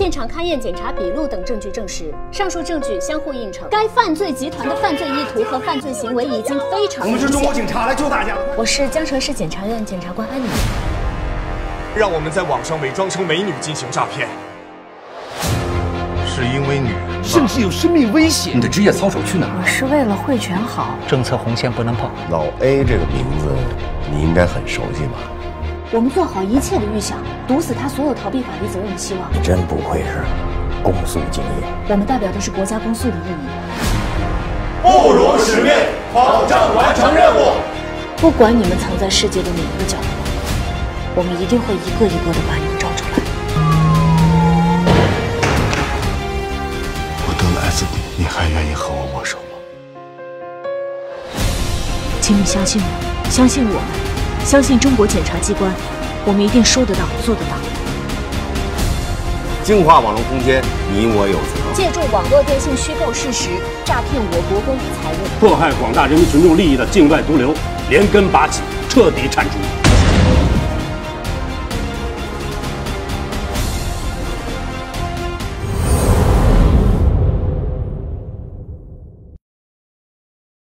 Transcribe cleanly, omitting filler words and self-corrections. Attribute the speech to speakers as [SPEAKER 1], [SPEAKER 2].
[SPEAKER 1] 现场勘验、检查笔录等证据证实，上述证据相互映衬，该犯罪集团的犯罪意图和犯罪行为已经非常明显。我
[SPEAKER 2] 们是中国警察，来救大家。
[SPEAKER 1] 我是江城市检察院检察官安妮。
[SPEAKER 2] 让我们在网上伪装成美女进行诈骗，
[SPEAKER 3] 是因为女人吗？
[SPEAKER 4] 甚至有生命危险。
[SPEAKER 3] 你的职业操守去哪儿？
[SPEAKER 1] 我是为了汇全好，
[SPEAKER 5] 政策红线不能碰。
[SPEAKER 6] 老 A 这个名字，你应该很熟悉吧？
[SPEAKER 1] 我们做好一切的预想，堵死他所有逃避法律责任的希望。
[SPEAKER 6] 你真不愧是公诉精英。
[SPEAKER 1] 我们代表的是国家公诉的意义，
[SPEAKER 2] 不辱使命，保障完成任务。
[SPEAKER 1] 不管你们藏在世界的哪一个角落，我们一定会一个一个的把你们找出来。
[SPEAKER 3] 我得了艾滋病，你还愿意和我握手吗？
[SPEAKER 1] 请你相信我，相信我们。相信中国检察机关，我们一定说得到，做得到。
[SPEAKER 6] 净化网络空间，你我有责。
[SPEAKER 1] 借助网络电信虚构事实，诈骗我国公益财物，
[SPEAKER 7] 迫害广大人民群众利益的境外毒瘤，连根拔起，彻底铲除。